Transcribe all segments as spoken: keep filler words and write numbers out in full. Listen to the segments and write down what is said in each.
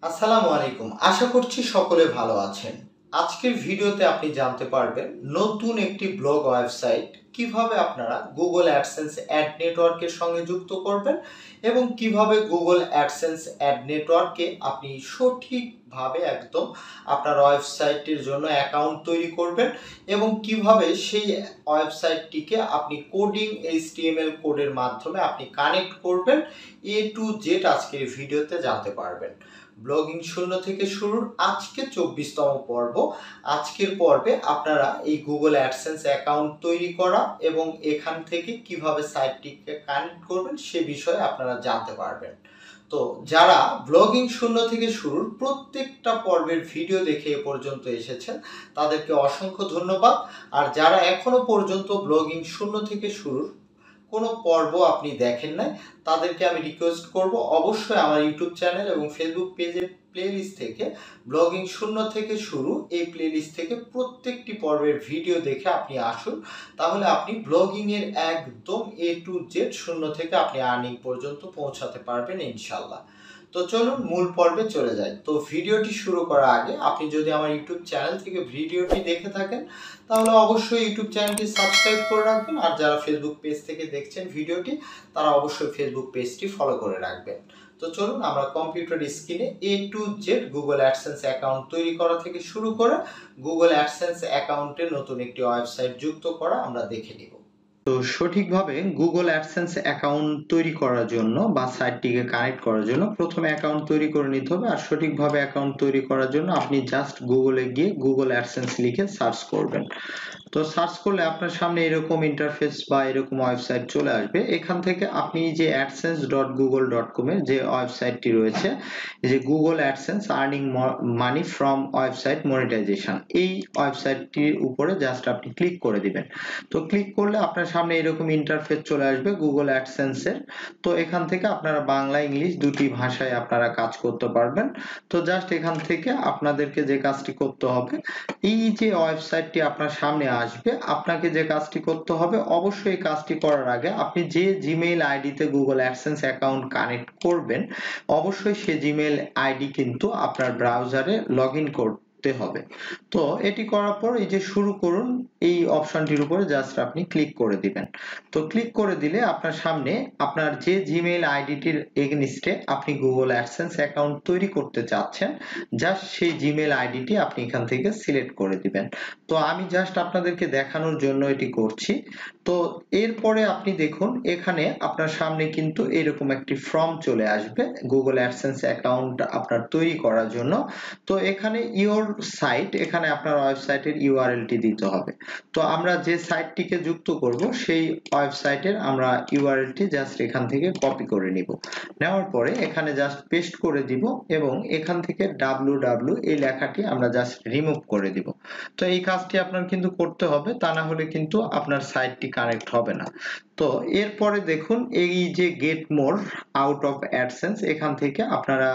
আসসালামু আলাইকুম। আশা করছি সকলে ভালো আছেন। আজকের ভিডিওতে আপনি জানতে পারবেন নতুন একটি ব্লগ ওয়েবসাইট কিভাবে আপনারা গুগল অ্যাডসেন্স অ্যাড নেটওয়ার্কের সঙ্গে যুক্ত করবেন এবং কিভাবে গুগল অ্যাডসেন্স অ্যাড নেটওয়ার্কে আপনি সঠিকভাবে একদম আপনার ওয়েবসাইটের জন্য অ্যাকাউন্ট তৈরি করবেন এবং কিভাবে সেই ওয়েবসাইটটিকে আপনি কোডিং এইচটিএমএল কোডের মাধ্যমে আপনি কানেক্ট করবেন এ টু জেড আজকের ভিডিওতে জানতে পারবেন। ব্লগিং শূন্য থেকে শুরুর আজকে চব্বিশতম পর্ব। আজকের পর্বে আপনারা এই গুগল অ্যাডসেন্স অ্যাকাউন্ট তৈরি করা এবং এখান থেকে কিভাবে সাইটটিকে কানেক্ট করবেন সে বিষয়ে আপনারা জানতে পারবেন। তো যারা ব্লগিং শূন্য থেকে শুরুর প্রত্যেকটা পর্বের ভিডিও দেখে এ পর্যন্ত এসেছেন তাদেরকে অসংখ্য ধন্যবাদ। আর যারা এখনো পর্যন্ত ব্লগিং শূন্য থেকে শুরুর কোনো পর্ব আপনি দেখেন নাই তাদেরকে আমি রিকোয়েস্ট করব অবশ্যই আমার ইউটিউব চ্যানেল এবং ফেসবুক পেজের প্লেলিস্ট থেকে ব্লগিং শূন্য থেকে শুরু এই প্লেলিস্ট থেকে প্রত্যেকটি পর্বের ভিডিও দেখে আপনি আসুন, তাহলে আপনি ব্লগিং এর একদম এ টু জেড শূন্য থেকে আপনি আর্নিং পর্যন্ত পৌঁছাতে পারবেন ইনশাল্লাহ। তো চলুন মূল পর্বে চলে যাই। তো ভিডিওটি শুরু করার আগে আপনি যদি আমার ইউটিউব চ্যানেল থেকে ভিডিওটি দেখে থাকেন তাহলে অবশ্যই ইউটিউব চ্যানেলটি সাবস্ক্রাইব করে রাখবেন, আর যারা ফেসবুক পেজ থেকে দেখছেন ভিডিওটি তারা অবশ্যই ফেসবুক পেজটি ফলো করে রাখবেন। তো চলুন আমরা কম্পিউটার স্ক্রিনে A to Z Google AdSense account তৈরি করা থেকে শুরু করে গুগল অ্যাডসেন্স অ্যাকাউন্টে নতুন একটি ওয়েবসাইট যুক্ত করা আমরা দেখে নিব। তো সঠিকভাবে গুগল অ্যাডসেন্স অ্যাকাউন্ট তৈরি করার জন্য বা সাইটটিকে কানেক্ট করার জন্য প্রথমে অ্যাকাউন্ট তৈরি করে নিতে হবে। আর সঠিকভাবে অ্যাকাউন্ট তৈরি করার জন্য আপনি জাস্ট গুগলে গিয়ে গুগল অ্যাডসেন্স লিখে সার্চ করবেন। তো সার্চ করলে আপনার সামনে এরকম ইন্টারফেস বা এরকম ওয়েবসাইট চলে আসবে। এখান থেকে আপনি যে AdSense dot Google dot com এর যে ওয়েবসাইটটি রয়েছে, যে Google AdSense earning money from website monetization, এই ওয়েবসাইটটির উপরে জাস্ট আপনি ক্লিক করে দিবেন। তো ক্লিক করলে আপনার সামনে এরকম ইন্টারফেস চলে আসবে গুগল অ্যাডসেন্স এর। তো এখান থেকে আপনারা বাংলা ইংলিশ দুটি ভাষায় আপনারা কাজ করতে পারবেন। তো জাস্ট এখান থেকে আপনাদেরকে যে কাজটি করতে হবে, এই যে ওয়েবসাইটটি আপনার সামনে আসবে আপনাকে যে কাজটি করতে হবে, অবশ্যই কাজটি করার আগে আপনি যে জিমেইল আইডিতে গুগল অ্যাডসেন্স অ্যাকাউন্ট কানেক্ট করবেন অবশ্যই সেই জিমেইল আইডি কিন্তু আপনার ব্রাউজারে লগ ইন করতে হবে। তো এটি করার পর এই যে শুরু করুন এই অপশনটির উপরে জাস্ট আপনি ক্লিক করে দিবেন। তো ক্লিক করে দিলে আপনার সামনে আপনার যে জিমেইল আইডিটির এগেইনস্টে আপনি গুগল অ্যাডসেন্স অ্যাকাউন্ট তৈরি করতে চাচ্ছেন জাস্ট সেই জিমেইল আইডিটি আপনি এখান থেকে সিলেক্ট করে দিবেন। তো আমি জাস্ট আপনাদেরকে দেখানোর জন্য এটি করছি। তো এরপরে আপনি দেখুন এখানে আপনার সামনে কিন্তু এরকম একটি ফর্ম চলে আসবে গুগল অ্যাডসেন্স অ্যাকাউন্ট আপনার তৈরি করার জন্য। তো এখানে ইওর সাইট, এখানে আপনার ওয়েবসাইটের ইউআরএলটি দিতে হবে। তো আমরা যে সাইটটিকে যুক্ত করব সেই ওয়েবসাইটের আমরা ইউআরএলটি জাস্ট এখান থেকে কপি করে নিব। নেওয়ার পরে এখানে জাস্ট পেস্ট করে দিব এবং এখান থেকে ডাব্লিউ ডাব্লিউ এই লেখাটি আমরা জাস্ট রিমুভ করে দিব। তো এই কাজটি আপনার কিন্তু করতে হবে, তা না হলে কিন্তু আপনার সাইটটি কানেক্ট হবে না। তো এরপরে দেখুন এই যে get more out of AdSense, এখান থেকে আপনারা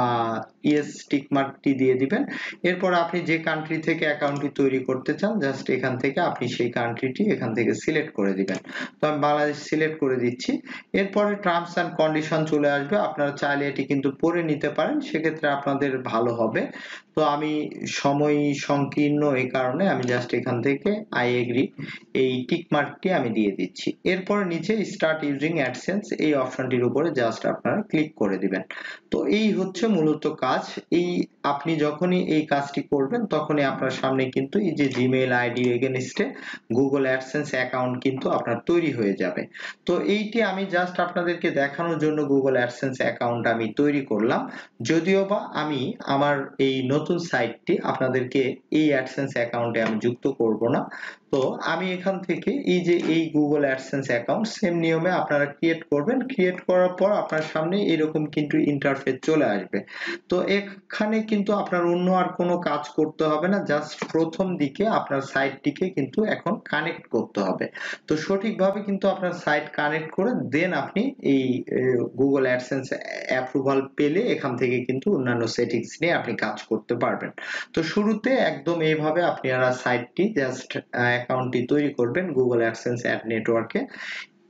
ইয়েস টিক মার্কটি দিয়ে দিবেন। এরপর আপনি যে কান্ট্রি থেকে অ্যাকাউন্টটি তৈরি করতে চান জাস্ট এখান থেকে আপনি সেই কান্ট্রিটি এখান থেকে সিলেক্ট করে দিবেন। তো আমি বাংলাদেশ সিলেক্ট করে দিচ্ছি। এরপরে টার্মস এন্ড কন্ডিশন চলে আসবে, আপনারা চাইলে এটি কিন্তু পড়ে নিতে পারেন, সেক্ষেত্রে আপনাদের ভালো হবে। তো আমি সময় সংকীর্ণ এই কারণে আমি জাস্ট এখান থেকে আই এগ্রি এই টিক মার্কটি আমি দিয়ে দিচ্ছি। এরপর নিচে স্টার্ট ইউজিং অ্যাডসেন্স এই অপশনটির উপরে জাস্ট আপনারা ক্লিক করে দিবেন। তো এই হচ্ছে মূলত কাজ। এই আপনি যখনই এই কাজটি করবেন তখনই আপনার সামনে কিন্তু এই যে জিমেইল আইডি এগেইনস্টে গুগল অ্যাডসেন্স অ্যাকাউন্ট কিন্তু আপনার তৈরি হয়ে যাবে। তো এইটি আমি জাস্ট আপনাদেরকে দেখানোর জন্য গুগল অ্যাডসেন্স অ্যাকাউন্ট আমি তৈরি করলাম, যদিও বা আমি আমার এই নতুন সাইটটি আপনাদেরকে এই অ্যাডসেন্স অ্যাকাউন্টে আমি যুক্ত করব না। তো আমি এখান থেকে এই যে এই গুগল অ্যাডসেন্স অ্যাকাউন্ট সেম নিয়মে আপনারা ক্রিয়েট করবেন। ক্রিয়েট করার পর আপনার সামনে এরকম কিন্তু ইন্টারফেস চলে আসবে। তো এখানে কিন্তু আপনার অন্য আর কোনো কাজ করতে হবে না, জাস্ট প্রথম দিকে আপনার সাইটটিকে কিন্তু এখন কানেক্ট করতে হবে। তো সঠিকভাবে কিন্তু আপনার সাইট কানেক্ট করে দেন আপনি এই গুগল অ্যাডসেন্স অ্যাপ্রুভাল পেলে এখান থেকে কিন্তু অন্যান্য সেটিংস নিয়ে আপনি কাজ করতে পারবেন। তো শুরুতে একদম এইভাবে আপনারা সাইটটি জাস্ট অ্যাকাউন্টটি তৈরি করবেন গুগল অ্যাডসেন্স অ্যাড নেটওয়ার্কে।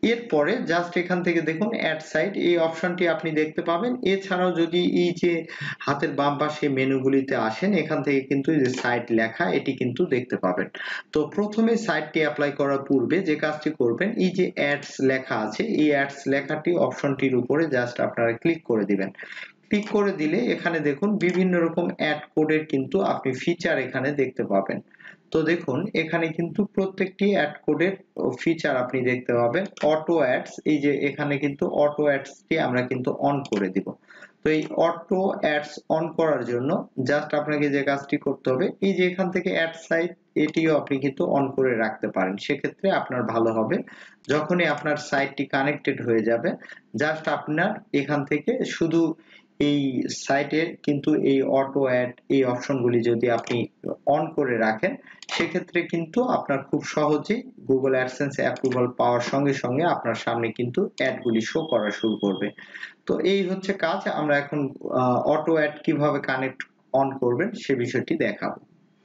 এরপরে জাস্ট এখান থেকে দেখুন অ্যাড সাইট এই অপশনটি আপনি দেখতে পাবেন। এছাড়াও যদি এই যে হাতের বাম পাশে মেনুগুলিতে আসেন, এখান থেকে কিন্তু এই যে সাইট লেখা এটি কিন্তু দেখতে পাবেন। তো প্রথমে সাইটটি অ্যাপ্লাই করার পূর্বে যে কাজটি করবেন, এই যে অ্যাডস লেখা আছে এই অ্যাডস লেখাটি অপশনটির উপরে জাস্ট আপনারা ক্লিক করে দিবেন। ক্লিক করে দিলে এখানে দেখুন বিভিন্ন রকম অ্যাড কোডের কিন্তু আপনি ফিচার এখানে দেখতে পাবেন। তো দেখুন এখানে কিন্তু প্রত্যেকটি অ্যাড কোডের ফিচার আপনি দেখতে পাবেন। অটো অ্যাডস, এই যে এখানে কিন্তু অটো অ্যাডসটি আমরা কিন্তু অন করে দিব। তো এই অটো অ্যাডস অন করার জন্য জাস্ট আপনাকে যে কাজটি করতে হবে, এই যে এখান থেকে অ্যাড সাইট এটিও আপনি কিন্তু অন করে রাখতে পারেন। সেক্ষেত্রে আপনার ভালো হবে। যখনই আপনার সাইটটি কানেক্টেড হয়ে যাবে, জাস্ট আপনার এখান থেকে শুধু এই সাইটের কিন্তু এই অটো অ্যাড এই অপশনগুলি যদি আপনি অন করে রাখেন, সেক্ষেত্রে কিন্তু আপনার খুব সহজেই গুগল অ্যাডসেন্স অ্যাপ্রুভাল পাওয়ার সঙ্গে সঙ্গে আপনার সামনে কিন্তু অ্যাডগুলি শো করা শুরু করবে। তো এই হচ্ছে কাজ। আমরা এখন অটো অ্যাড কিভাবে কানেক্ট অন করবেন সে বিষয়টি দেখাবো।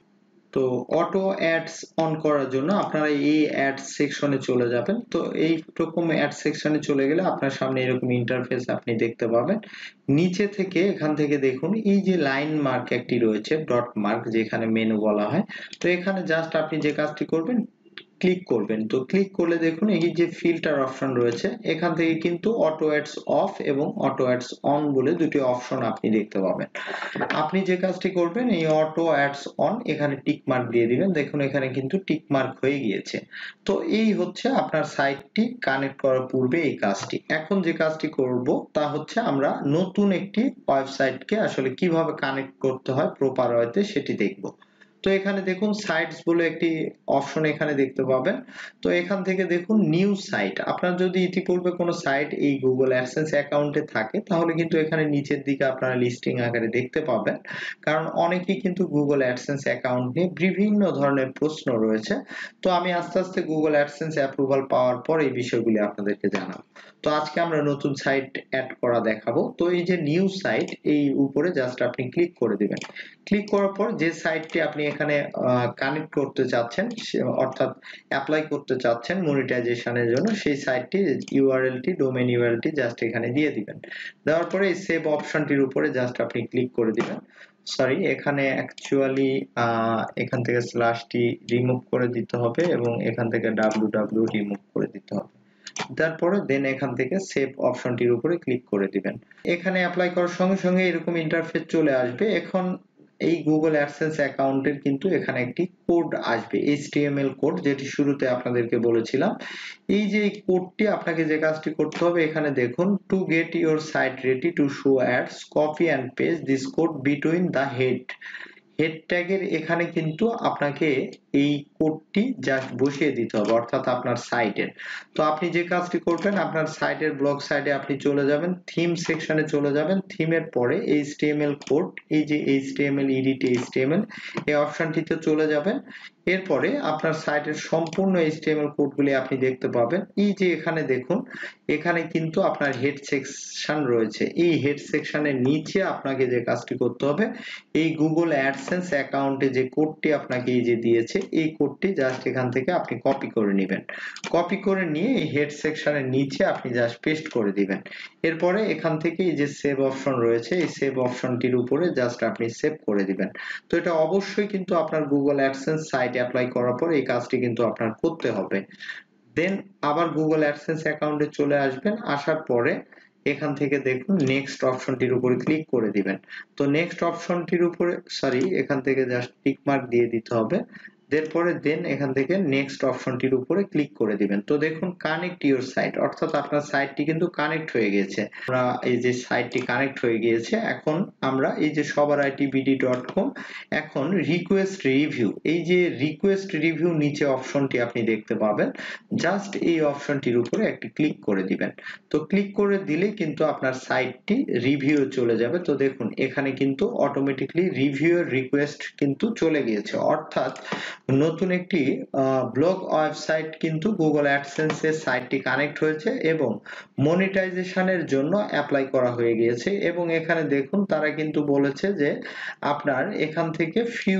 তো অটো অ্যাডস অন করার জন্য আপনারা এই অ্যাড সেকশনে চলে যাবেন। তো এই রকম অ্যাড সেকশনে চলে গেলে আপনার সামনে এরকম ইন্টারফেস আপনি দেখতে পাবেন। নিচে থেকে এখান থেকে দেখুন এই যে লাইন মার্ক একটি রয়েছে, ডট মার্ক, যেখানে মেনু বলা হয়। তো এখানে জাস্ট আপনি যে কাজটি করবেন ক্লিক করবেন। তো ক্লিক করলে দেখুন এই যে ফিল্টার অপশন রয়েছে, এখান থেকে কিন্তু অটো অ্যাডস অফ এবং অটো অ্যাডস অন বলে দুটি অপশন আপনি দেখতে পাবেন। আপনি যে কাজটি করবেন এই অটো অ্যাডস অন এখানে টিক মার্ক দিয়ে দিবেন। দেখুন এখানে কিন্তু টিক মার্ক হয়ে গিয়েছে। তো এই হচ্ছে আপনার সাইটটি কানেক্ট করার পূর্বে এই কাজটি। এখন যে কাজটি করব তা হচ্ছে আমরা নতুন একটি ওয়েবসাইটকে আসলে কিভাবে কানেক্ট করতে হয় প্রপার ওয়েতে সেটি দেখব। তো এখানে দেখুন সাইটস বলে একটি অপশন এখানে দেখতে পাবেন। তো এখান থেকে দেখুন নিউ সাইট। আপনার যদি ইতিপূর্বে কোনো সাইট এই গুগল অ্যাডসেন্স অ্যাকাউন্টে থাকে, তাহলে কিন্তু এখানে নিচের দিকে আপনারা লিস্টিং আকারে দেখতে পাবেন। কারণ অনেকেই কিন্তু গুগল অ্যাডসেন্স অ্যাকাউন্ট নিয়ে বিভিন্ন ধরনের প্রশ্ন রয়েছে। তো আমি আস্তে আস্তে গুগল অ্যাডসেন্স অ্যাপ্রুভাল পাওয়ার পর এই বিষয়গুলি আপনাদেরকে জানাবো। তো আজকে আমরা নতুন সাইট অ্যাড করা দেখাবো। তো এই যে নিউ সাইট এই উপরে জাস্ট আপনি ক্লিক করে দিবেন। ক্লিক করার পর যে সাইটটি আপনি এখানে কানেক্ট করতে চাচ্ছেন, অর্থাৎ অ্যাপ্লাই করতে চাচ্ছেন মনিটাইজেশনের জন্য, সেই সাইটটি ইউআরএলটি ডোমেইন ইউআরএলটি জাস্ট এখানে দিয়ে দিবেন। দেওয়ার পরে এই সেভ অপশনটির উপরে জাস্ট আপনি ক্লিক করে দিবেন। সরি, এখানে অ্যাকচুয়ালি এখান থেকে স্ল্যাশটি রিমুভ করে দিতে হবে এবং এখান থেকে ডাব্লিউ ডাব্লিউ রিমুভ করে দিতে হবে। তারপরে দেন এখান থেকে সেভ অপশনটির উপরে ক্লিক করে দিবেন। এখানে অ্যাপ্লাই করার সঙ্গে সঙ্গে এরকম ইন্টারফেস চলে আসবে। এখন এই গুগল অ্যাডসেন্স অ্যাকাউন্টের কিন্তু এখানে একটি কোড আসবে, এইচটিএমএল কোড, যেটি শুরুতে আপনাদেরকে বলেছিলাম। এই যে কোডটি আপনাকে যে কাজটি করতে হবে, এখানে দেখুন to get your site ready to show ads copy and paste this code between the head head ট্যাগের এখানে কিন্তু আপনাকে এই কোডটি জাস্ট বসিয়ে দিতে হবে, অর্থাৎ আপনার সাইটের। তো আপনি যে কাজটি করবেন, আপনার সাইটের ব্লগ সাইটে আপনি চলে যাবেন, থিম সেকশনে চলে যাবেন, থিমের পরে এইচটিএমএল কোড, এই যে এইচটিএমএল এডিট এইচটিএমএল এই অপশনটিতে চলে যাবেন। এরপরে আপনার সাইটের সম্পূর্ণ এইচটিএমএল কোডগুলি আপনি দেখতে পাবেন। এই যে এখানে দেখুন, এখানে কিন্তু আপনার হেড সেকশন রয়েছে। এই হেড সেকশনের নিচে আপনাকে যে কাজটি করতে হবে, এই গুগল অ্যাডসেন্স অ্যাকাউন্টে যে কোডটি আপনাকে এই যে দিয়েছে, এই কোডটি জাস্ট এখান থেকে আপনি কপি করে নেবেন। কপি করে নিয়ে এই হেড সেকশনের নিচে আপনি জাস্ট পেস্ট করে দিবেন। এরপরে এখান থেকে এই যে সেভ অপশন রয়েছে, এই সেভ অপশনটির উপরে জাস্ট আপনি সেভ করে দিবেন। তো এটা অবশ্যই কিন্তু আপনার গুগল অ্যাডসেন্স সাইট অ্যাপ্লাই করার পর এই কাজটি কিন্তু আপনার করতে হবে। দেন আবার গুগল অ্যাডসেন্স অ্যাকাউন্টে চলে আসবেন। আসার পরে এখান থেকে দেখুন নেক্সট অপশনটির উপরে ক্লিক করে দিবেন। তো নেক্সট অপশনটির উপরে সরি এখান থেকে জাস্ট টিক মার্ক দিয়ে দিতে হবে। এরপরে দেন এখান থেকে নেক্সট অপশনটির উপরে ক্লিক করে দিবেন। তো দেখুন কানেক্ট ইউর সাইট, অর্থাৎ আপনার সাইটটি কিন্তু কানেক্ট হয়ে গিয়েছে। আমরা এই যে সাইটটি কানেক্ট হয়ে গিয়েছে, এখন আমরা এই যে সবার আইটি বিডি ডট কম, এখন রিকোয়েস্ট রিভিউ, এই যে রিকোয়েস্ট রিভিউ নিচে অপশনটি আপনি দেখতে পাবেন, জাস্ট এই অপশনটির উপরে একটি ক্লিক করে দিবেন। তো ক্লিক করে দিলে কিন্তু আপনার সাইটটি রিভিউ চলে যাবে। তো দেখুন এখানে কিন্তু অটোমেটিক্যালি রিভিউ এর রিকোয়েস্ট কিন্তু চলে গিয়েছে, অর্থাৎ নতুন একটি ব্লগ ওয়েবসাইট কিন্তু গুগল অ্যাডসেন্স এর সাইটটি কানেক্ট হয়েছে এবং মনিটাইজেশনের জন্য অ্যাপ্লাই করা হয়ে গিয়েছে। এবং এখানে দেখুন তারা কিন্তু বলেছে যে আপনার এখান থেকে ফিউ ডে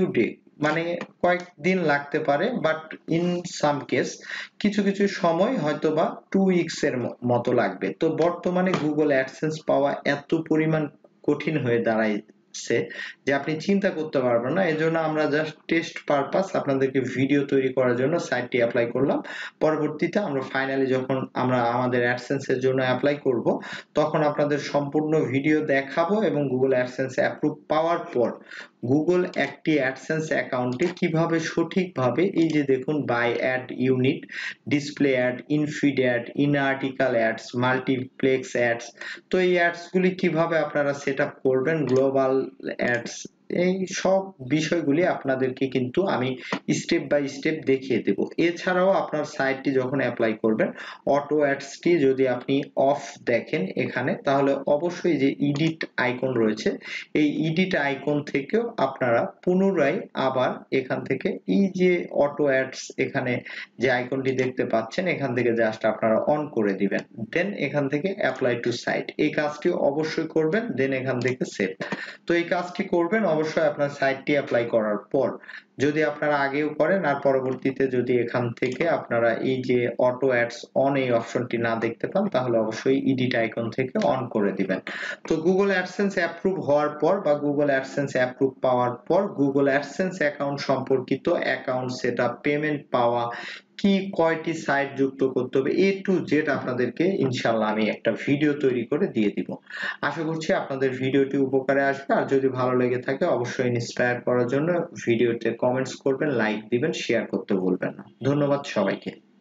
মানে কয়েকদিন লাগতে পারে, বাট ইন সাম কেস কিছু কিছু সময় হয়তোবা টু উইকস এর মতো লাগবে। তো বর্তমানে গুগল অ্যাডসেন্স পাওয়া এত পরিমাণ কঠিন হয়ে দাঁড়াইছে যে আপনি চিন্তা করতে পারবেন না। এজন্য আমরা জাস্ট টেস্ট পারপাস আপনাদেরকে ভিডিও তৈরি করার জন্য সাইটটি অ্যাপ্লাই করলাম। পরবর্তীতে আমরা ফাইনালি যখন আমরা আমাদের অ্যাডসেন্স এর জন্য অ্যাপ্লাই করব, তখন আপনাদের সম্পূর্ণ ভিডিও দেখাবো এবং গুগল অ্যাডসেন্স অ্যাপ্রুভ পাওয়ার পর গুগল একটি অ্যাডসেন্স অ্যাকাউন্টে কিভাবে সঠিকভাবে এই যে দেখুন by ad unit, display ad, in feed ad, in article ads, multiplex ads, তো এই অ্যাডস গুলি কিভাবে আপনারা সেট আপ করবেন, গ্লোবাল অ্যাডস, এই সব বিষয়গুলি আপনাদেরকে কিন্তু আমি স্টেপ বাই স্টেপ দেখিয়ে দেব। এছাড়াও আপনার সাইটটি যখন অ্যাপ্লাই করবেন, অটো অ্যাডসটি যদি আপনি অফ দেখেন এখানে, তাহলে অবশ্যই যে এডিট আইকন রয়েছে এই এডিট আইকন থেকেও আপনারা পুনরায় আবার এখান থেকে এই যে অটো অ্যাডস এখানে যে আইকনটি দেখতে পাচ্ছেন এখান থেকে জাস্ট আপনারা অন করে দিবেন। দেন এখান থেকে অ্যাপ্লাই টু সাইট, এই কাজটি অবশ্যই করবেন। দেন এখান থেকে সেভ। তো এই কাজটি করবেন অবশ্যই আপনার সাইটটি অ্যাপ্লাই করার পর। যদি আপনারা আগেও করেন আর পরবর্তীতে যদি এখান থেকে আপনারা এই যে অটো অ্যাডস অন এই অপশনটি না দেখতে পান, তাহলে অবশ্যই এডিট আইকন থেকে অন করে দিবেন। তো গুগল অ্যাডসেন্স অ্যাপ্রুভ হওয়ার পর বা গুগল অ্যাডসেন্স অ্যাপ্রুভ পাওয়ার পর গুগল অ্যাডসেন্স অ্যাকাউন্ট সম্পর্কিত অ্যাকাউন্ট সেটআপ, পেমেন্ট পাওয়া, কি কয়টি সাইট যুক্ত করতে হবে, এ টু জেড আপনাদেরকে ইনশাআল্লাহ আমি একটা ভিডিও তৈরি করে দিয়ে দিব। আশা করছি আপনাদের ভিডিওটি উপকারে আসবে। আর যদি ভালো লেগে থাকে অবশ্যই ইন্সপায়ার করার জন্য ভিডিওতে কমেন্টস করবেন, লাইক দিবেন, শেয়ার করতে ভুলবেন না। ধন্যবাদ সবাইকে।